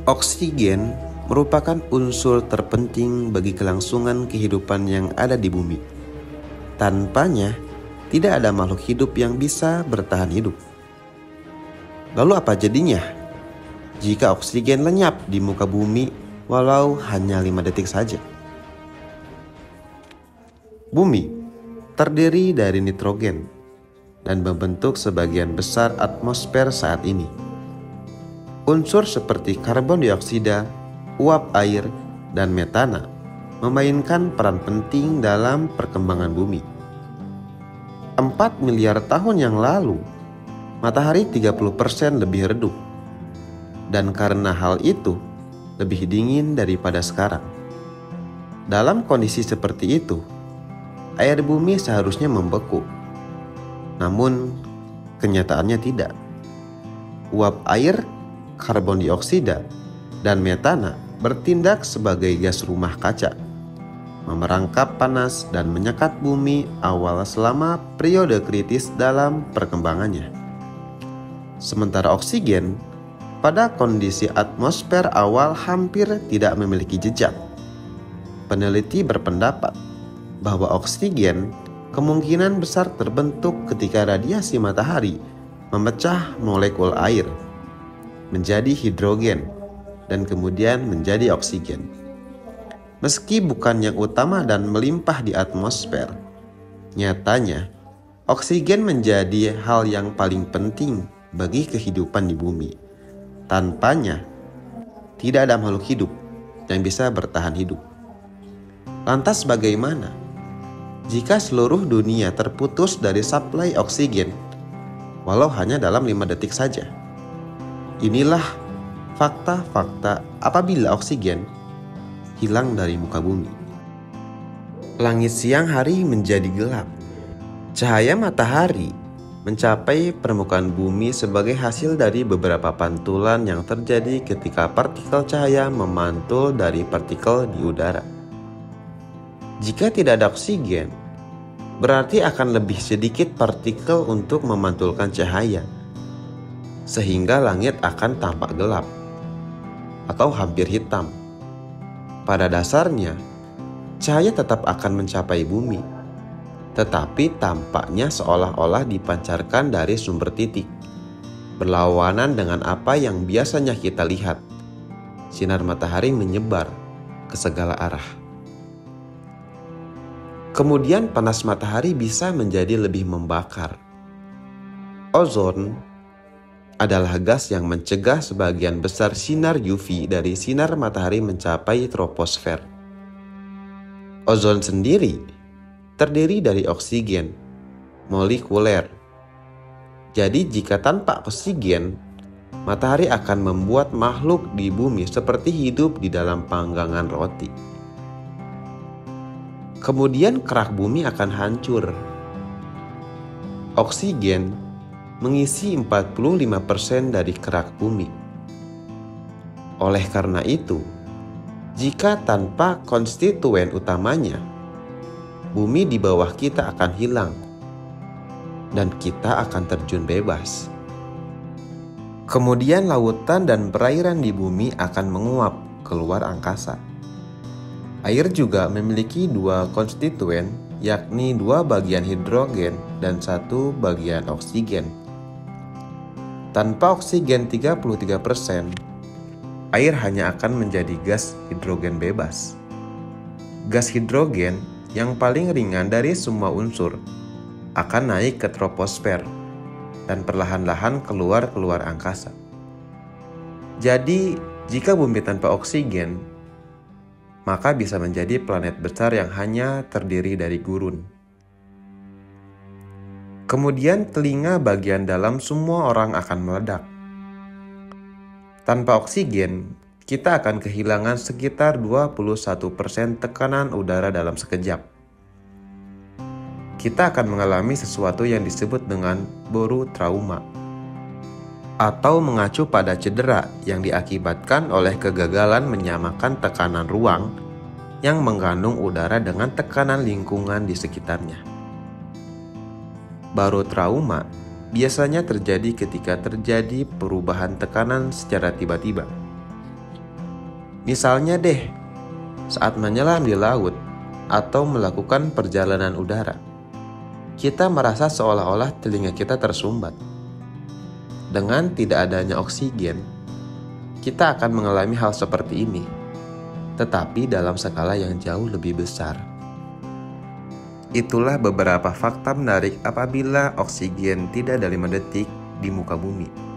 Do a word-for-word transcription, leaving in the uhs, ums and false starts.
Oksigen merupakan unsur terpenting bagi kelangsungan kehidupan yang ada di bumi. Tanpanya, tidak ada makhluk hidup yang bisa bertahan hidup. Lalu apa jadinya jika oksigen lenyap di muka bumi walau hanya lima detik saja? Bumi terdiri dari nitrogen dan membentuk sebagian besar atmosfer saat ini. Unsur seperti karbon dioksida, uap air, dan metana memainkan peran penting dalam perkembangan bumi. empat miliar tahun yang lalu, matahari tiga puluh persen lebih redup. Dan karena hal itu, lebih dingin daripada sekarang. Dalam kondisi seperti itu, air bumi seharusnya membeku. Namun, kenyataannya tidak. Uap air, karbon dioksida, dan metana bertindak sebagai gas rumah kaca, memerangkap panas dan menyekat bumi awal selama periode kritis dalam perkembangannya. Sementara oksigen, pada kondisi atmosfer awal hampir tidak memiliki jejak. Peneliti berpendapat bahwa oksigen kemungkinan besar terbentuk ketika radiasi matahari memecah molekul air menjadi hidrogen dan kemudian menjadi oksigen. Meski bukan yang utama dan melimpah di atmosfer, nyatanya oksigen menjadi hal yang paling penting bagi kehidupan di bumi. Tanpanya, tidak ada makhluk hidup yang bisa bertahan hidup. Lantas bagaimana jika seluruh dunia terputus dari suplai oksigen, walau hanya dalam lima detik saja? Inilah fakta-fakta apabila oksigen hilang dari muka bumi. Langit siang hari menjadi gelap. Cahaya matahari mencapai permukaan bumi sebagai hasil dari beberapa pantulan yang terjadi ketika partikel cahaya memantul dari partikel di udara. Jika tidak ada oksigen, berarti akan lebih sedikit partikel untuk memantulkan cahaya, sehingga langit akan tampak gelap atau hampir hitam. Pada dasarnya, cahaya tetap akan mencapai bumi, tetapi tampaknya seolah-olah dipancarkan dari sumber titik, berlawanan dengan apa yang biasanya kita lihat. Sinar matahari menyebar ke segala arah. Kemudian panas matahari bisa menjadi lebih membakar. Ozon adalah gas yang mencegah sebagian besar sinar U V dari sinar matahari mencapai troposfer. Ozon sendiri terdiri dari oksigen molekuler. Jadi jika tanpa oksigen, matahari akan membuat makhluk di bumi seperti hidup di dalam panggangan roti. Kemudian kerak bumi akan hancur. Oksigen mengisi empat puluh lima persen dari kerak bumi. Oleh karena itu, jika tanpa konstituen utamanya, bumi di bawah kita akan hilang dan kita akan terjun bebas. Kemudian lautan dan perairan di bumi akan menguap keluar angkasa. Air juga memiliki dua konstituen, yakni dua bagian hidrogen dan satu bagian oksigen. Tanpa oksigen tiga puluh tiga persen, air hanya akan menjadi gas hidrogen bebas. Gas hidrogen yang paling ringan dari semua unsur akan naik ke troposfer dan perlahan-lahan keluar keluar angkasa. Jadi, jika bumi tanpa oksigen, maka bisa menjadi planet besar yang hanya terdiri dari gurun. Kemudian telinga bagian dalam semua orang akan meledak. Tanpa oksigen, kita akan kehilangan sekitar dua puluh satu persen tekanan udara dalam sekejap. Kita akan mengalami sesuatu yang disebut dengan barotrauma, atau mengacu pada cedera yang diakibatkan oleh kegagalan menyamakan tekanan ruang yang mengandung udara dengan tekanan lingkungan di sekitarnya. Barotrauma biasanya terjadi ketika terjadi perubahan tekanan secara tiba-tiba. Misalnya deh, saat menyelam di laut atau melakukan perjalanan udara, kita merasa seolah-olah telinga kita tersumbat. Dengan tidak adanya oksigen, kita akan mengalami hal seperti ini, tetapi dalam skala yang jauh lebih besar. Itulah beberapa fakta menarik apabila oksigen tidak dalam mendetik di muka bumi.